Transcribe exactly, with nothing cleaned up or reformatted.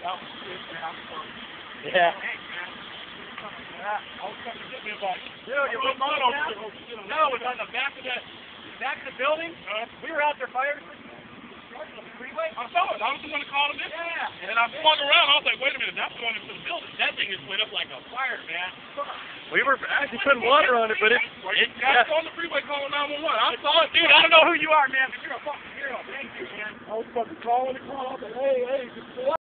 That was good, man. Yeah. Hey, man. I was coming to get me a bike. Dude, you put wouldn't mine know on that? the No, it was on the back of the back of the building. Uh, We were out there fire starting on the freeway. I saw it. I was the one that called him in. Yeah. And I swung around. I was like, wait a minute, that's going into the building. That thing just lit up like a fire, man. We were actually putting water on it, but it, Well, it you guys yeah. on the freeway calling nine one one. I saw it, Dude, I don't know who you are, man, but you're a fucking hero. Thank you, man. I was fucking calling the car. I was like, hey, hey, just